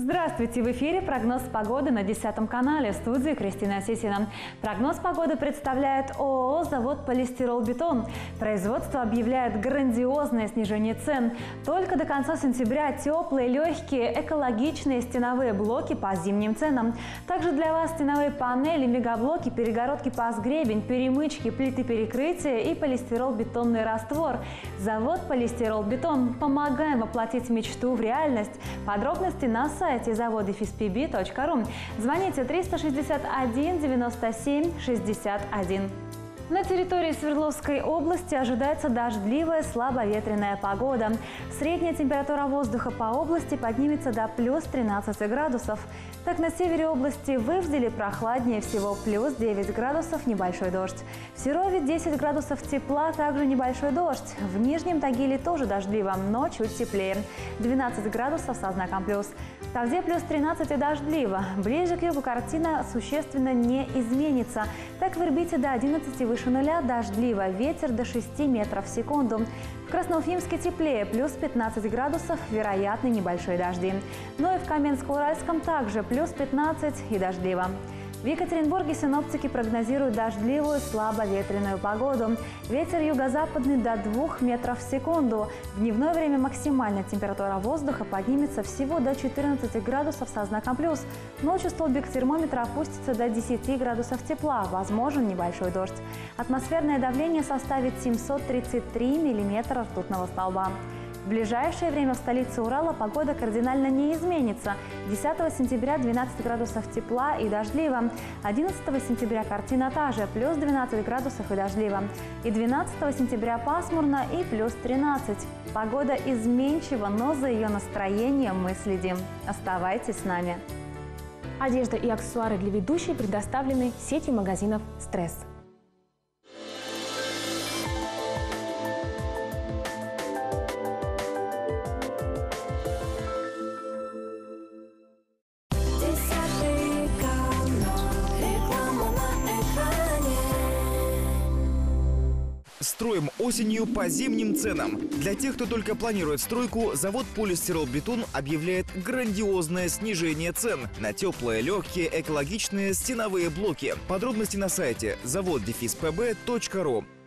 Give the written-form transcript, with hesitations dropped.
Здравствуйте! В эфире прогноз погоды на 10 канале. В студии Кристина Сисина. Прогноз погоды представляет ООО «Завод Полистирол-Бетон». Производство объявляет грандиозное снижение цен. Только до конца сентября теплые, легкие, экологичные стеновые блоки по зимним ценам. Также для вас стеновые панели, мегаблоки, перегородки паз-гребень, перемычки, плиты перекрытия и полистирол-бетонный раствор. Завод Полистирол-Бетон. Помогаем воплотить мечту в реальность. Подробности на сайте завод-pb.ru. Звоните 361 97 61. На территории Свердловской области ожидается дождливая, слабоветренная погода. Средняя температура воздуха по области поднимется до плюс 13 градусов. Так, на севере области в Ивделе прохладнее всего плюс 9 градусов, небольшой дождь. В Серове 10 градусов тепла, также небольшой дождь. В Нижнем Тагиле тоже дождливо, но чуть теплее. 12 градусов со знаком плюс. В Тавде плюс 13 и дождливо. Ближе к югу картина существенно не изменится. Так, в Ирбите до 11 выше нуля дождливо, ветер до 6 метров в секунду. В Красноуфимске теплее, плюс 15 градусов, вероятны небольшие дожди. Но и в Каменск-Уральском также плюс 15 и дождливо. В Екатеринбурге синоптики прогнозируют дождливую, слабоветренную погоду. Ветер юго-западный до 2 метров в секунду. В дневное время максимальная температура воздуха поднимется всего до 14 градусов со знаком плюс. Ночью столбик термометра опустится до 10 градусов тепла, возможен небольшой дождь. Атмосферное давление составит 733 миллиметра ртутного столба. В ближайшее время в столице Урала погода кардинально не изменится. 10 сентября 12 градусов тепла и дождливо. 11 сентября картина та же, плюс 12 градусов и дождливо. И 12 сентября пасмурно и плюс 13. Погода изменчива, но за ее настроением мы следим. Оставайтесь с нами. Одежда и аксессуары для ведущей предоставлены сетью магазинов «Стресс». Строим осенью по зимним ценам. Для тех, кто только планирует стройку, завод Полистирол-Бетон объявляет грандиозное снижение цен на теплые, легкие, экологичные стеновые блоки. Подробности на сайте завод-pb.ru.